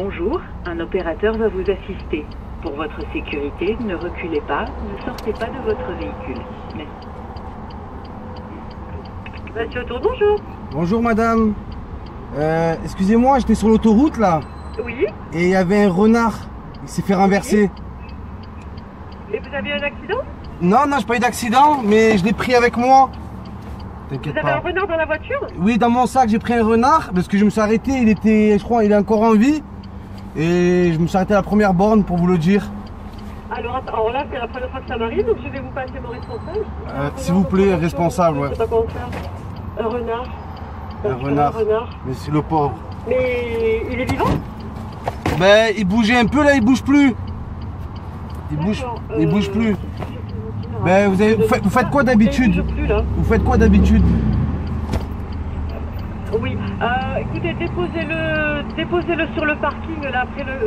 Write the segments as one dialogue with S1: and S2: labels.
S1: Bonjour, un opérateur va vous assister. Pour votre sécurité, ne reculez pas, ne sortez pas de votre véhicule. Merci. Monsieur Autour, bonjour.
S2: Bonjour madame. Excusez-moi, j'étais sur l'autoroute là.
S1: Oui.
S2: Et il y avait un renard. Il s'est fait renverser.
S1: Et vous avez un accident?
S2: Non, j'ai pas eu d'accident, mais je l'ai pris avec moi. T'inquiète
S1: Vous avez
S2: pas.
S1: un renard dans la voiture?
S2: Oui, dans mon sac, j'ai pris un renard parce que je me suis arrêté. Il était, je crois, il est encore en vie. Et je me suis arrêté à la première borne pour vous le dire.
S1: Alors là, c'est la première fois que ça m'arrive, donc je vais vous passer mon responsable.
S2: S'il vous plaît, responsable, ouais.
S1: Je sais pas comment faire. Un renard.
S2: Un renard. Mais c'est le pauvre.
S1: Mais il est vivant?
S2: Ben, il bougeait un peu là, il bouge plus. Il bouge plus. Ben, vous faites quoi d'habitude? Vous faites quoi d'habitude?
S1: Oui, écoutez, déposez-le sur le parking là,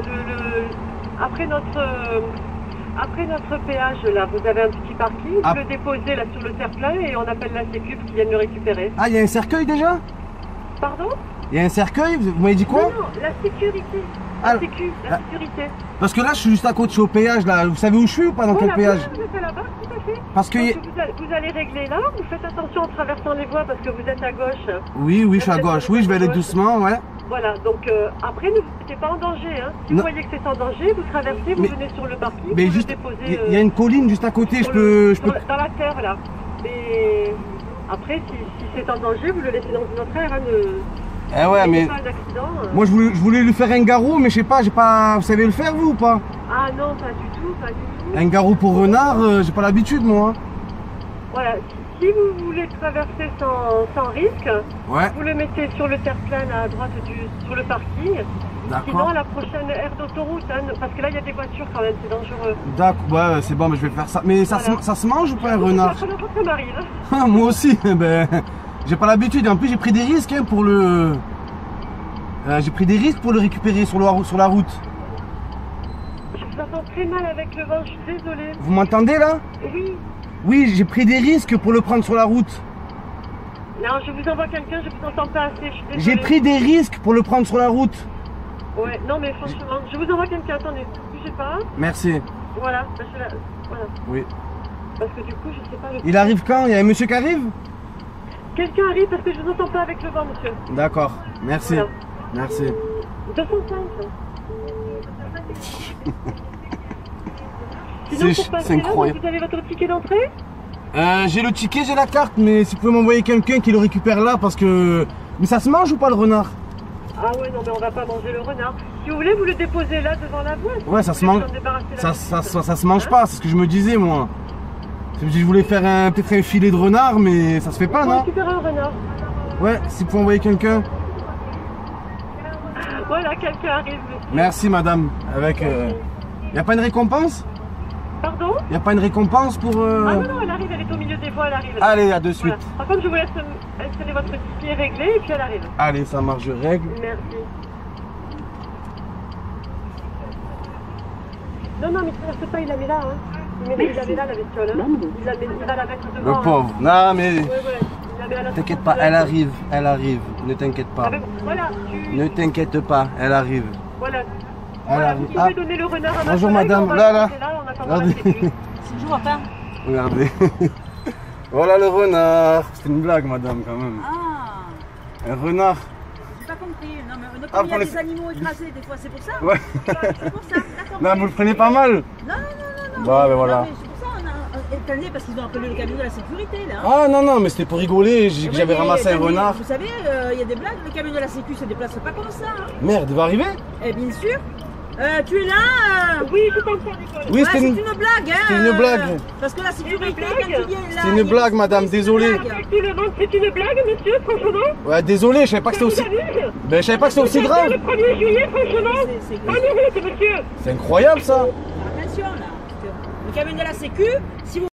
S1: après notre péage là, vous avez un petit parking, vous le déposez là sur le terre-plein et on appelle la sécu pour qu'ils viennent le récupérer.
S2: Ah, il y a un cercueil déjà?
S1: Pardon?
S2: Il y a un cercueil? Vous m'avez dit quoi?
S1: Non, la sécurité. La sécurité.
S2: Parce que là, je suis juste à côté, je suis au péage là. Vous savez où je suis ou pas, dans quel péage?
S1: Vous êtes là-bas, tout à fait.
S2: Parce que
S1: vous allez régler là, vous faites attention en traversant les voies parce que vous êtes à gauche.
S2: Oui, je suis à gauche. Oui, je vais aller doucement, ouais.
S1: Voilà, donc après, ne vous mettez pas en danger. Hein. Si vous voyez que c'est en danger, vous traversez, vous venez sur le parking,
S2: mais
S1: vous
S2: juste,
S1: le déposez.
S2: Il y a une colline juste à côté, je peux...
S1: Dans la terre, là. Mais après, si c'est en danger, vous le laissez dans une autre aire. Hein,
S2: Eh ouais, mais... Moi, je voulais lui faire un garrot, mais je sais pas, vous savez le faire, vous, ou pas?
S1: Ah non, pas du tout, pas du tout.
S2: Un garrot pour renard, j'ai pas l'habitude, moi.
S1: Voilà, si vous voulez traverser sans risque, vous le mettez sur le terre-plein à droite sur le parking. Sinon, à la prochaine aire d'autoroute, hein, parce que là, il y a des voitures quand même, c'est dangereux.
S2: D'accord, ouais, c'est bon, mais je vais faire ça. Mais ça se mange ou pas un renard?
S1: C'est la première fois que ça m'arrive.
S2: Moi aussi, ben, j'ai pas l'habitude. En plus, j'ai pris des risques hein, pour le... j'ai pris des risques pour le récupérer sur la route.
S1: Je vous entends très mal avec le vent, je suis désolée.
S2: Vous m'entendez là?
S1: Oui.
S2: Oui, j'ai pris des risques pour le prendre sur la route.
S1: Non, je vous envoie quelqu'un, je vous entends pas assez, je suis désolée.
S2: J'ai pris des risques pour le prendre sur la route.
S1: Ouais, non mais franchement, je vous envoie quelqu'un, attendez, ne bougez pas.
S2: Merci.
S1: Voilà, voilà.
S2: Oui.
S1: Parce que du coup, je sais pas...
S2: Il arrive quand? Il y a un monsieur qui arrive? Quelqu'un
S1: arrive parce que je vous entends pas avec le vent, monsieur.
S2: D'accord, merci. Voilà. Merci.
S1: 205.
S2: C'est incroyable.
S1: Vous avez votre ticket d'entrée?
S2: J'ai le ticket, j'ai la carte, mais si vous pouvez m'envoyer quelqu'un qui le récupère là, parce que... Mais ça se mange ou pas le renard? Ah ouais, non mais on va pas manger le renard. Si vous voulez, vous le déposez là devant la voie. Ouais, ça se mange. Ça se mange pas, c'est ce que je me disais moi. Je voulais faire peut-être un filet de renard, mais ça se fait pas, non? Récupérer un renard. Ouais, si vous pouvez envoyer quelqu'un. Voilà, quelqu'un arrive. Merci madame. Avec... Y a pas une récompense? Pardon? Y a pas une récompense pour... Ah non, elle arrive, elle est au milieu des voies, elle arrive. Allez, à de suite. Voilà. Par contre, je vous laisse installer votre ticket réglé et puis elle arrive. Allez, ça marche, je règle. Merci. Non, mais traverse pas, il la met là. Hein. Il la met là, la bestiole. Hein. Il va la mettre devant. Le pauvre. Hein. Non, mais... T'inquiète pas, elle arrive, ne t'inquiète pas. Voilà, ne t'inquiète pas, elle arrive. Voilà. Voilà, vous pouvez donner le renard à ma bonjour madame, là. Regardez. C'est toujours à part. Regardez. Voilà le renard. C'est une blague madame quand même. Ah. Un renard. J'ai pas compris. Non mais comme il y a des animaux écrasés des fois, c'est pour ça? Ouais. C'est pour ça, d'accord. Non, vous le prenez pas mal? Non. Bah ben voilà. C'est pour ça on a étonné parce qu'ils ont appelé le camion de la sécurité là. Ah non, mais c'était pour rigoler, j'avais ramassé un renard. Vous savez, il y a des blagues, le camion de la sécu se déplace pas comme ça. Hein. Merde, il va arriver? Eh bien sûr. Tu es là? Oui, je t'entends, Nicole. Oui, c'est une blague, hein? C'est une blague. Parce que la sécurité, quand tu viens là... C'est une blague, madame, désolé. C'est une blague, monsieur, franchement? Ouais, désolé, je savais pas que c'était aussi... Ben, je savais pas que c'était aussi grave. Le 1er juillet, franchement. C'est incroyable, ça. Attention, là. Le camion de la sécu, si vous...